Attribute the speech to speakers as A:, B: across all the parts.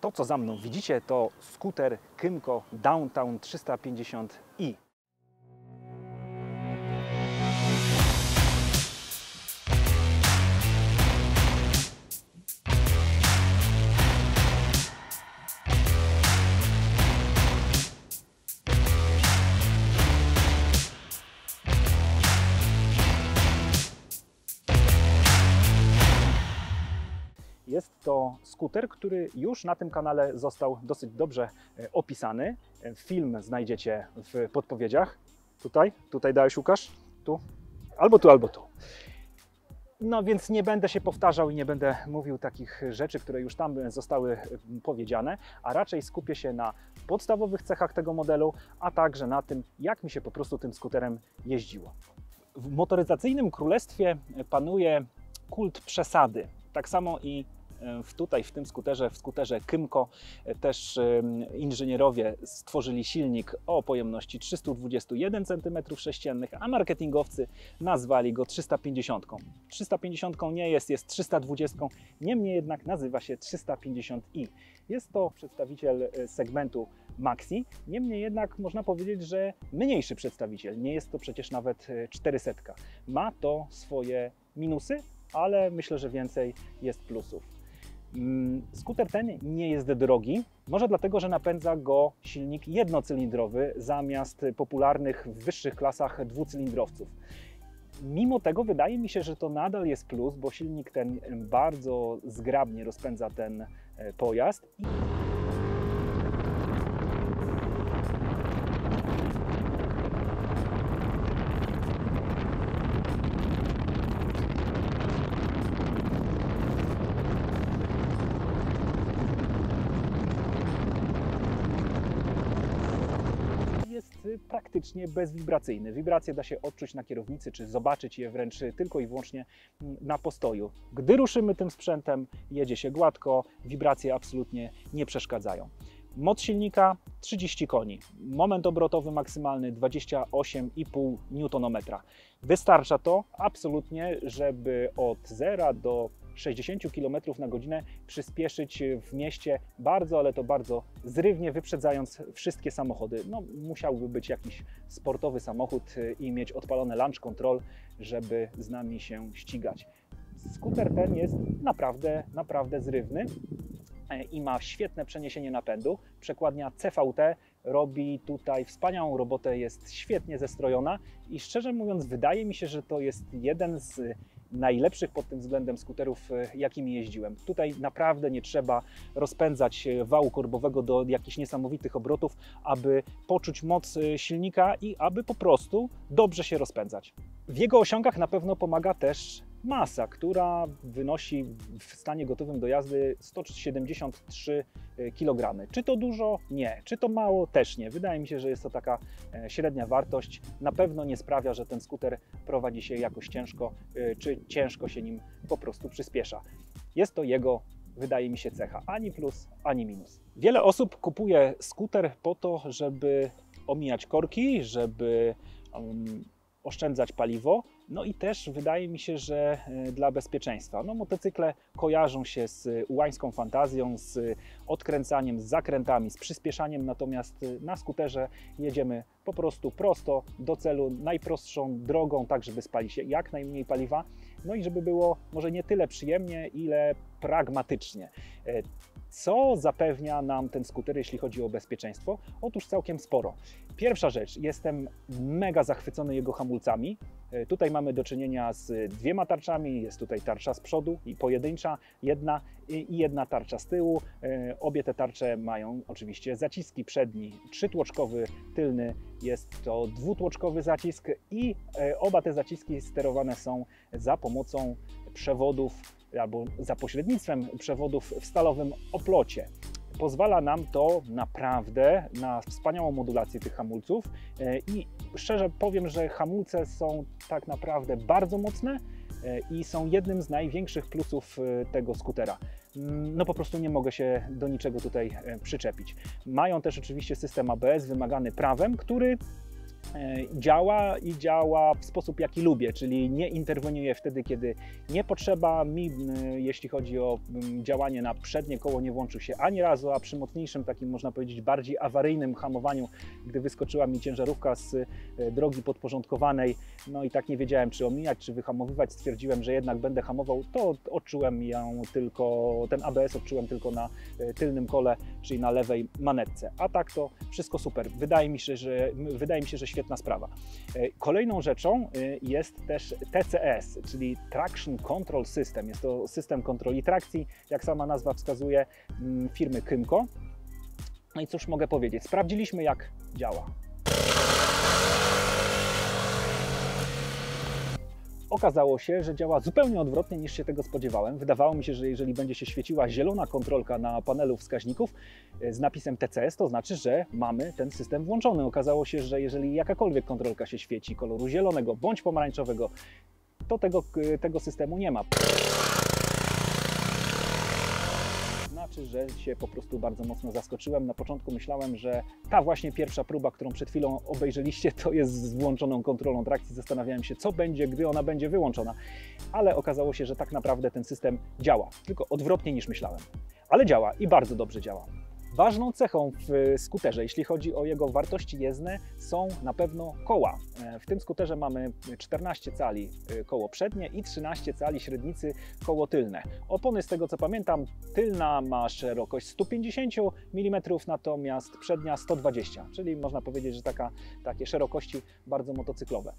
A: To, co za mną widzicie, to skuter Kymco Downtown 350i. Jest to skuter, który już na tym kanale został dosyć dobrze opisany. Film znajdziecie w podpowiedziach. Tutaj dałeś, Łukasz? Tu? Albo tu, albo tu. No więc nie będę się powtarzał i nie będę mówił takich rzeczy, które już tam zostały powiedziane, a raczej skupię się na podstawowych cechach tego modelu, a także na tym, jak mi się po prostu tym skuterem jeździło. W motoryzacyjnym królestwie panuje kult przesady. Tak samo i w tym skuterze, w skuterze Kymco też inżynierowie stworzyli silnik o pojemności 321 cm3, a marketingowcy nazwali go 350. 350 nie jest 320, niemniej jednak nazywa się 350i. Jest to przedstawiciel segmentu Maxi, niemniej jednak można powiedzieć, że mniejszy przedstawiciel. Nie jest to przecież nawet 400. Ma to swoje minusy, ale myślę, że więcej jest plusów. Skuter ten nie jest drogi, może dlatego, że napędza go silnik jednocylindrowy zamiast popularnych w wyższych klasach dwucylindrowców. Mimo tego wydaje mi się, że to nadal jest plus, bo silnik ten bardzo zgrabnie rozpędza ten pojazd. Praktycznie bezwibracyjny. Wibracje da się odczuć na kierownicy, czy zobaczyć je wręcz tylko i wyłącznie na postoju. Gdy ruszymy tym sprzętem, jedzie się gładko, wibracje absolutnie nie przeszkadzają. Moc silnika 30 koni, moment obrotowy maksymalny 28,5 Nm. Wystarcza to absolutnie, żeby od 0 do 60 km na godzinę przyspieszyć w mieście bardzo, ale to bardzo zrywnie, wyprzedzając wszystkie samochody. No, musiałby być jakiś sportowy samochód i mieć odpalone launch control, żeby z nami się ścigać. Skuter ten jest naprawdę zrywny i ma świetne przeniesienie napędu. Przekładnia CVT robi tutaj wspaniałą robotę, jest świetnie zestrojona i szczerze mówiąc wydaje mi się, że to jest jeden z najlepszych pod tym względem skuterów, jakimi jeździłem. Tutaj naprawdę nie trzeba rozpędzać wału korbowego do jakichś niesamowitych obrotów, aby poczuć moc silnika i aby po prostu dobrze się rozpędzać. W jego osiągach na pewno pomaga też masa, która wynosi w stanie gotowym do jazdy 173 kg. Czy to dużo? Nie. Czy to mało? Też nie. Wydaje mi się, że jest to taka średnia wartość. Na pewno nie sprawia, że ten skuter prowadzi się jakoś ciężko, czy ciężko się nim po prostu przyspiesza. Jest to jego, wydaje mi się, cecha. Ani plus, ani minus. Wiele osób kupuje skuter po to, żeby omijać korki, żeby oszczędzać paliwo, no i też wydaje mi się, że dla bezpieczeństwa. No, motocykle kojarzą się z ułańską fantazją, z odkręcaniem, z zakrętami, z przyspieszaniem, natomiast na skuterze jedziemy po prostu prosto do celu, najprostszą drogą, tak żeby spalić się jak najmniej paliwa, no i żeby było może nie tyle przyjemnie, ile pragmatycznie. Co zapewnia nam ten skuter, jeśli chodzi o bezpieczeństwo? Otóż całkiem sporo. Pierwsza rzecz, jestem mega zachwycony jego hamulcami. Tutaj mamy do czynienia z dwiema tarczami, jest tutaj tarcza z przodu i pojedyncza, jedna tarcza z tyłu. Obie te tarcze mają oczywiście zaciski przedni, trzytłoczkowy, tylny jest to dwutłoczkowy zacisk i oba te zaciski sterowane są za pomocą przewodów albo za pośrednictwem przewodów w stalowym oplocie. Pozwala nam to naprawdę na wspaniałą modulację tych hamulców i szczerze powiem, że hamulce są tak naprawdę bardzo mocne i są jednym z największych plusów tego skutera. No po prostu nie mogę się do niczego tutaj przyczepić. Mają też oczywiście system ABS wymagany prawem, który działa i działa w sposób, jaki lubię, czyli nie interweniuję wtedy, kiedy nie potrzeba. Jeśli chodzi o działanie na przednie koło, nie włączył się ani razu, a przy mocniejszym, takim można powiedzieć bardziej awaryjnym hamowaniu, gdy wyskoczyła mi ciężarówka z drogi podporządkowanej, no i tak nie wiedziałem, czy omijać, czy wyhamowywać, stwierdziłem, że jednak będę hamował, to odczułem ją tylko, ten ABS odczułem tylko na tylnym kole, czyli na lewej manetce, a tak to wszystko super. Wydaje mi się, że świetna sprawa. Kolejną rzeczą jest też TCS, czyli Traction Control System. Jest to system kontroli trakcji, jak sama nazwa wskazuje, firmy Kymco. No i cóż mogę powiedzieć? Sprawdziliśmy, jak działa. Okazało się, że działa zupełnie odwrotnie, niż się tego spodziewałem. Wydawało mi się, że jeżeli będzie się świeciła zielona kontrolka na panelu wskaźników z napisem TCS, to znaczy, że mamy ten system włączony. Okazało się, że jeżeli jakakolwiek kontrolka się świeci koloru zielonego bądź pomarańczowego, to tego systemu nie ma. Znaczy, że się po prostu bardzo mocno zaskoczyłem. Na początku myślałem, że ta właśnie pierwsza próba, którą przed chwilą obejrzeliście, to jest z włączoną kontrolą trakcji. Zastanawiałem się, co będzie, gdy ona będzie wyłączona. Ale okazało się, że tak naprawdę ten system działa, tylko odwrotnie niż myślałem. Ale działa i bardzo dobrze działa. Ważną cechą w skuterze, jeśli chodzi o jego wartości jezdne, są na pewno koła. W tym skuterze mamy 14 cali koło przednie i 13 cali średnicy koło tylne. Opony, z tego co pamiętam, tylna ma szerokość 150 mm, natomiast przednia 120, czyli można powiedzieć, że takie szerokości bardzo motocyklowe.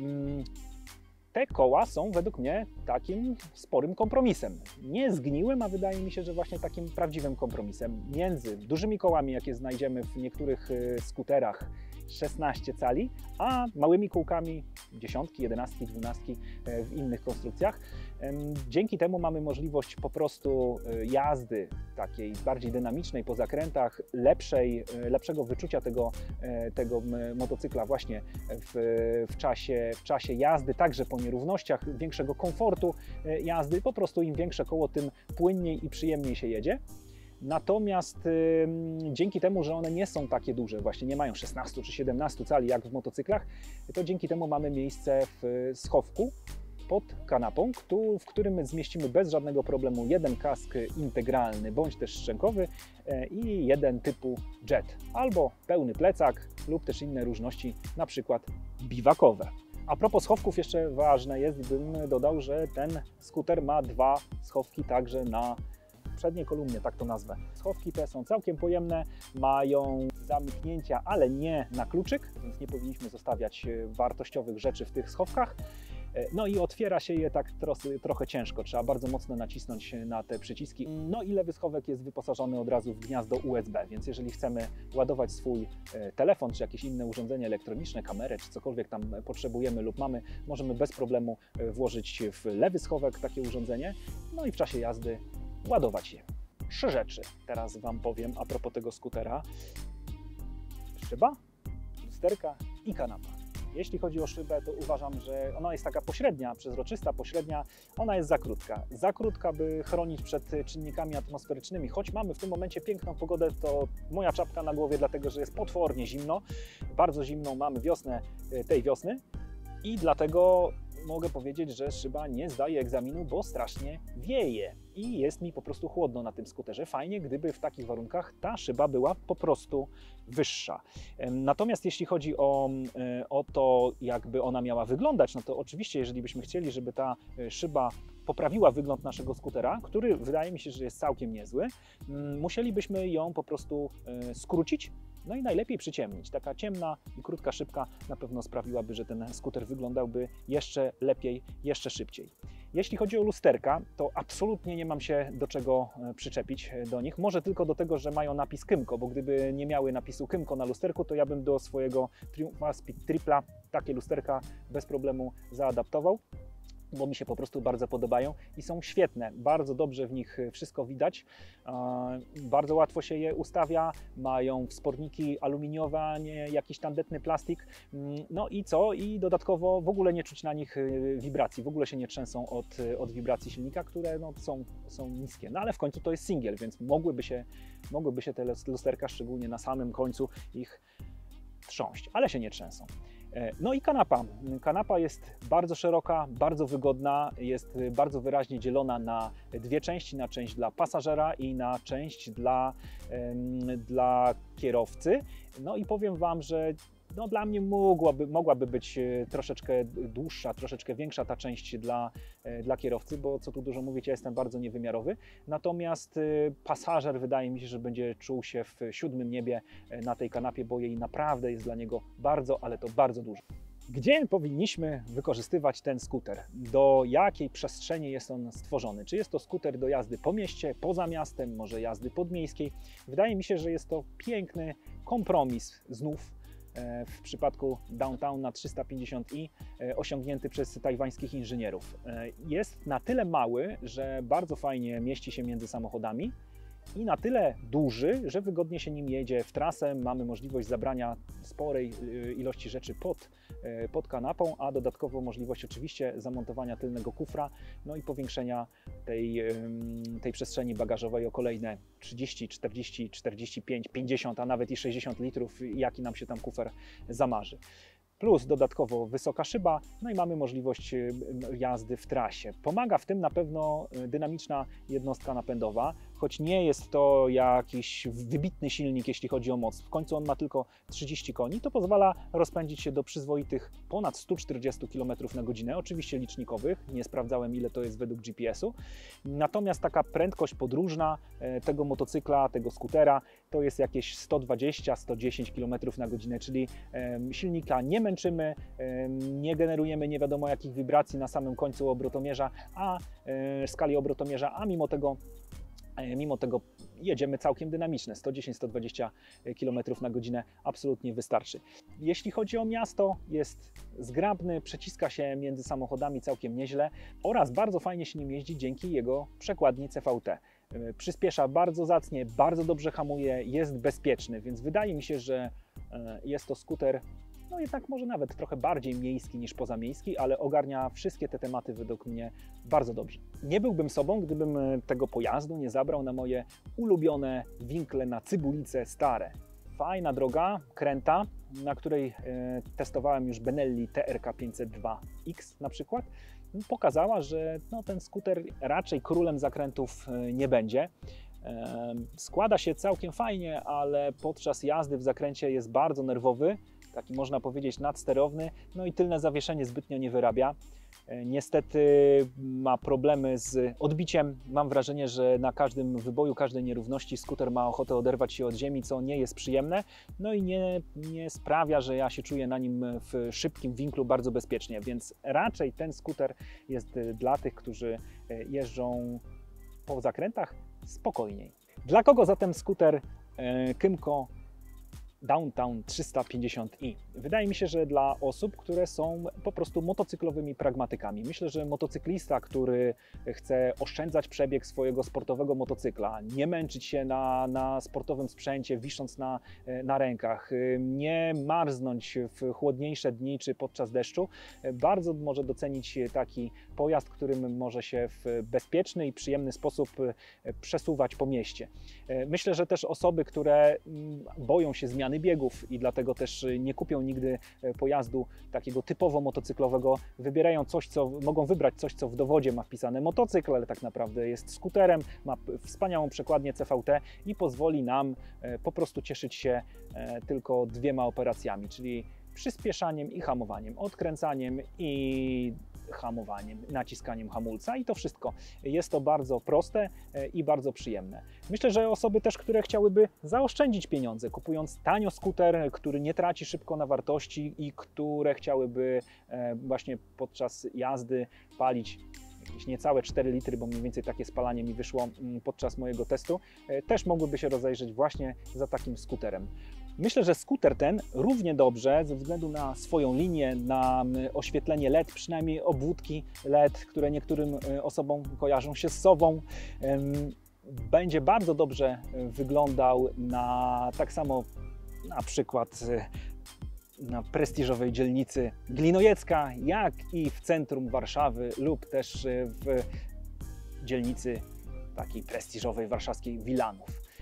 A: Te koła są według mnie takim sporym kompromisem. Nie zgniłym, a wydaje mi się, że właśnie takim prawdziwym kompromisem między dużymi kołami, jakie znajdziemy w niektórych skuterach 16 cali, a małymi kółkami 10, 11, 12 w innych konstrukcjach. Dzięki temu mamy możliwość po prostu jazdy takiej bardziej dynamicznej po zakrętach, lepszego wyczucia tego motocykla właśnie w czasie jazdy, także po nierównościach, większego komfortu jazdy. Po prostu im większe koło, tym płynniej i przyjemniej się jedzie. Natomiast dzięki temu, że one nie są takie duże, właśnie nie mają 16 czy 17 cali jak w motocyklach, to dzięki temu mamy miejsce w schowku pod kanapą, w którym zmieścimy bez żadnego problemu jeden kask integralny bądź też szczękowy i jeden typu jet, albo pełny plecak lub też inne różności, na przykład biwakowe. A propos schowków, jeszcze ważne jest, bym dodał, że ten skuter ma dwa schowki także na przedniej kolumnie, tak to nazwę. Schowki te są całkiem pojemne, mają zamknięcia, ale nie na kluczyk, więc nie powinniśmy zostawiać wartościowych rzeczy w tych schowkach. No i otwiera się je tak trochę ciężko, trzeba bardzo mocno nacisnąć na te przyciski. No i lewy schowek jest wyposażony od razu w gniazdo USB, więc jeżeli chcemy ładować swój telefon, czy jakieś inne urządzenie elektroniczne, kamerę, czy cokolwiek tam potrzebujemy lub mamy, możemy bez problemu włożyć w lewy schowek takie urządzenie, no i w czasie jazdy ładować je. 3 rzeczy teraz Wam powiem a propos tego skutera. Szyba, lusterka i kanapa. Jeśli chodzi o szybę, to uważam, że ona jest taka pośrednia, przezroczysta, pośrednia. Ona jest za krótka. Za krótka, by chronić przed czynnikami atmosferycznymi. Choć mamy w tym momencie piękną pogodę, to moja czapka na głowie, dlatego że jest potwornie zimno. Bardzo zimną mamy wiosnę tej wiosny i dlatego mogę powiedzieć, że szyba nie zdaje egzaminu, bo strasznie wieje i jest mi po prostu chłodno na tym skuterze. Fajnie, gdyby w takich warunkach ta szyba była po prostu wyższa. Natomiast jeśli chodzi o to, jakby ona miała wyglądać, no to oczywiście, jeżeli byśmy chcieli, żeby ta szyba poprawiła wygląd naszego skutera, który wydaje mi się, że jest całkiem niezły, musielibyśmy ją po prostu skrócić. No i najlepiej przyciemnić. Taka ciemna i krótka szybka na pewno sprawiłaby, że ten skuter wyglądałby jeszcze lepiej, jeszcze szybciej. Jeśli chodzi o lusterka, to absolutnie nie mam się do czego przyczepić do nich. Może tylko do tego, że mają napis Kymco, bo gdyby nie miały napisu Kymco na lusterku, to ja bym do swojego Triumfa Speed Tripla takie lusterka bez problemu zaadaptował, bo mi się po prostu bardzo podobają i są świetne. Bardzo dobrze w nich wszystko widać. Bardzo łatwo się je ustawia. Mają wsporniki aluminiowe, a nie jakiś tandetny plastik. No i co? I dodatkowo w ogóle nie czuć na nich wibracji. W ogóle się nie trzęsą od wibracji silnika, które no, są niskie. No ale w końcu to jest singiel, więc mogłyby się te lusterka, szczególnie na samym końcu ich wstrząść, ale się nie trzęsą. No i kanapa. Kanapa jest bardzo szeroka, bardzo wygodna, jest bardzo wyraźnie dzielona na dwie części, na część dla pasażera i na część dla kierowcy. No i powiem Wam, że no, dla mnie mogłaby być troszeczkę dłuższa, troszeczkę większa ta część dla kierowcy, bo co tu dużo mówić, ja jestem bardzo niewymiarowy. Natomiast pasażer wydaje mi się, że będzie czuł się w siódmym niebie na tej kanapie, bo jej naprawdę jest dla niego bardzo, ale to bardzo dużo. Gdzie powinniśmy wykorzystywać ten skuter? Do jakiej przestrzeni jest on stworzony? Czy jest to skuter do jazdy po mieście, poza miastem, może jazdy podmiejskiej? Wydaje mi się, że jest to piękny kompromis znów w przypadku Downtown na 350i osiągnięty przez tajwańskich inżynierów. Jest na tyle mały, że bardzo fajnie mieści się między samochodami i na tyle duży, że wygodnie się nim jedzie w trasę. Mamy możliwość zabrania sporej ilości rzeczy pod kanapą, a dodatkowo możliwość oczywiście zamontowania tylnego kufra, no i powiększenia tej przestrzeni bagażowej o kolejne 30, 40, 45, 50, a nawet i 60 litrów, jaki nam się tam kufer zamarzy. Plus dodatkowo wysoka szyba, no i mamy możliwość jazdy w trasie. Pomaga w tym na pewno dynamiczna jednostka napędowa, choć nie jest to jakiś wybitny silnik, jeśli chodzi o moc. W końcu on ma tylko 30 koni, to pozwala rozpędzić się do przyzwoitych ponad 140 km na godzinę, oczywiście licznikowych, nie sprawdzałem ile to jest według GPS-u. Natomiast taka prędkość podróżna tego motocykla, tego skutera, to jest jakieś 120-110 km na godzinę, czyli silnika nie męczymy, nie generujemy nie wiadomo jakich wibracji na samym końcu obrotomierza, skali obrotomierza, a mimo tego jedziemy całkiem dynamiczne, 110-120 km na godzinę absolutnie wystarczy. Jeśli chodzi o miasto, jest zgrabny, przeciska się między samochodami całkiem nieźle oraz bardzo fajnie się nim jeździ dzięki jego przekładni CVT. Przyspiesza bardzo zacnie, bardzo dobrze hamuje, jest bezpieczny, więc wydaje mi się, że jest to skuter no jednak może nawet trochę bardziej miejski niż pozamiejski, ale ogarnia wszystkie te tematy według mnie bardzo dobrze. Nie byłbym sobą, gdybym tego pojazdu nie zabrał na moje ulubione winkle na Cybulice Stare. Fajna droga, kręta, na której testowałem już Benelli TRK 502X na przykład. Pokazała, że no, ten skuter raczej królem zakrętów nie będzie. Składa się całkiem fajnie, ale podczas jazdy w zakręcie jest bardzo nerwowy, taki można powiedzieć nadsterowny, no i tylne zawieszenie zbytnio nie wyrabia. Niestety ma problemy z odbiciem. Mam wrażenie, że na każdym wyboju, każdej nierówności skuter ma ochotę oderwać się od ziemi, co nie jest przyjemne. No i nie sprawia, że ja się czuję na nim w szybkim winklu bardzo bezpiecznie, więc raczej ten skuter jest dla tych, którzy jeżdżą po zakrętach spokojniej. Dla kogo zatem skuter Kymco Downtown 350i? Wydaje mi się, że dla osób, które są po prostu motocyklowymi pragmatykami. Myślę, że motocyklista, który chce oszczędzać przebieg swojego sportowego motocykla, nie męczyć się na sportowym sprzęcie, wisząc na rękach, nie marznąć w chłodniejsze dni czy podczas deszczu, bardzo może docenić taki pojazd, którym może się w bezpieczny i przyjemny sposób przesuwać po mieście. Myślę, że też osoby, które boją się zmiany biegów i dlatego też nie kupią nigdy pojazdu takiego typowo motocyklowego, mogą wybrać coś, co w dowodzie ma wpisane motocykl, ale tak naprawdę jest skuterem, ma wspaniałą przekładnię CVT i pozwoli nam po prostu cieszyć się tylko dwiema operacjami, czyli przyspieszaniem i hamowaniem, odkręcaniem i hamowaniem, naciskaniem hamulca i to wszystko. Jest to bardzo proste i bardzo przyjemne. Myślę, że osoby też, które chciałyby zaoszczędzić pieniądze, kupując tanio skuter, który nie traci szybko na wartości i które chciałyby właśnie podczas jazdy palić jakieś niecałe 4 litry, bo mniej więcej takie spalanie mi wyszło podczas mojego testu, też mogłyby się rozejrzeć właśnie za takim skuterem. Myślę, że skuter ten równie dobrze, ze względu na swoją linię, na oświetlenie LED, przynajmniej obwódki LED, które niektórym osobom kojarzą się z sową, będzie bardzo dobrze wyglądał tak samo na przykład na prestiżowej dzielnicy Glinojecka, jak i w centrum Warszawy lub też w dzielnicy takiej prestiżowej warszawskiej Wilanów.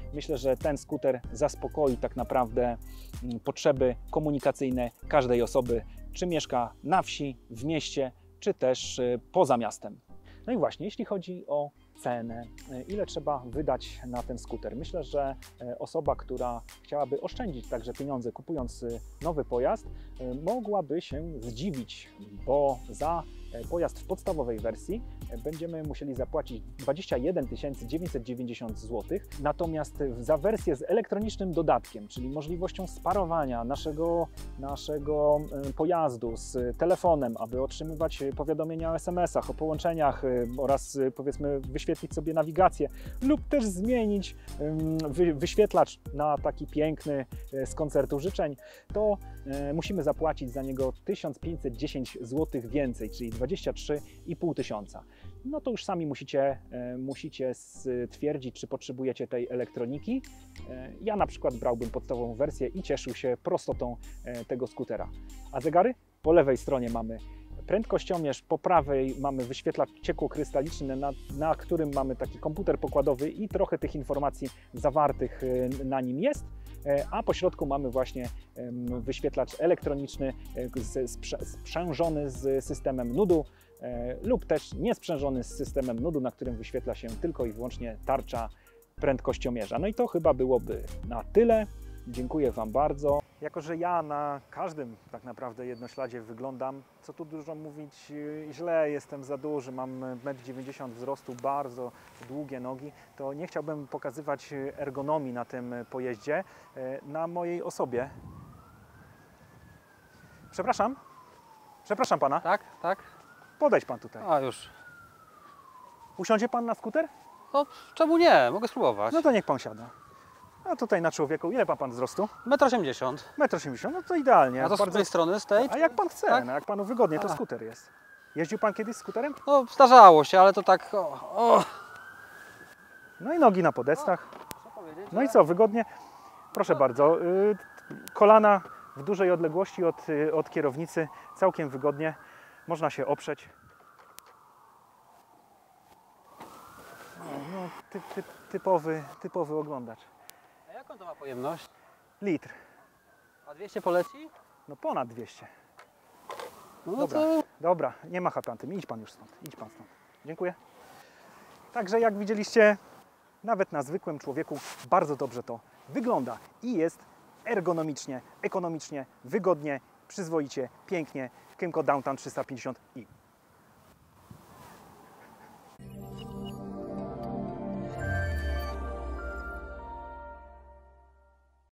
A: Myślę, że ten skuter zaspokoi tak naprawdę potrzeby komunikacyjne każdej osoby, czy mieszka na wsi, w mieście, czy też poza miastem. No i właśnie, jeśli chodzi o cenę, ile trzeba wydać na ten skuter? Myślę, że osoba, która chciałaby oszczędzić także pieniądze kupując nowy pojazd, mogłaby się zdziwić, bo za pojazd w podstawowej wersji będziemy musieli zapłacić 21 990 zł, natomiast za wersję z elektronicznym dodatkiem, czyli możliwością sparowania naszego pojazdu z telefonem, aby otrzymywać powiadomienia o SMS-ach, o połączeniach oraz powiedzmy wyświetlić sobie nawigację lub też zmienić wyświetlacz na taki piękny z koncertu życzeń, to musimy zapłacić za niego 1510 zł więcej, czyli 23,5 tysiąca. No to już sami musicie stwierdzić, czy potrzebujecie tej elektroniki. Ja na przykład brałbym podstawową wersję i cieszył się prostotą tego skutera. A zegary? Po lewej stronie mamy prędkościomierz, po prawej mamy wyświetlacz ciekłokrystaliczny, na którym mamy taki komputer pokładowy i trochę tych informacji zawartych na nim jest. A po środku mamy właśnie wyświetlacz elektroniczny sprzężony z systemem NUD-u lub też niesprzężony z systemem NUD-u, na którym wyświetla się tylko i wyłącznie tarcza prędkościomierza. No i to chyba byłoby na tyle. Dziękuję Wam bardzo. Jako że ja na każdym tak naprawdę jednośladzie wyglądam, co tu dużo mówić, źle, jestem za duży, mam 1,90 m wzrostu, bardzo długie nogi, to nie chciałbym pokazywać ergonomii na tym pojeździe na mojej osobie. Przepraszam? Przepraszam Pana.
B: Tak, tak.
A: Podejdź Pan tutaj.
B: A już.
A: Usiądzie Pan na skuter?
B: No czemu nie? Mogę spróbować.
A: No to niech Pan siada. A tutaj na człowieku, ile ma Pan wzrostu?
B: 1,80 m.
A: 1,80 m, no to idealnie.
B: A to z tej strony, z tej?
A: A jak Pan chce,
B: Tak?
A: no jak Panu wygodnie, to
B: A.
A: skuter jest. Jeździł Pan kiedyś skuterem?
B: No zdarzało się, ale to tak...
A: No i nogi na podestach.
B: Co powiedzieć?
A: No i co, wygodnie? Proszę bardzo, kolana w dużej odległości od kierownicy, całkiem wygodnie, można się oprzeć. No, typowy oglądacz.
B: A jaką to ma pojemność?
A: Litr,
B: A 200 poleci?
A: no ponad 200.
B: No
A: Dobra.
B: to...
A: Dobra, nie macha Pan tym, idź Pan już stąd, idź Pan stąd. Dziękuję. Także jak widzieliście, nawet na zwykłym człowieku bardzo dobrze to wygląda i jest ergonomicznie, ekonomicznie, wygodnie, przyzwoicie, pięknie. Kymco Downtown 350i.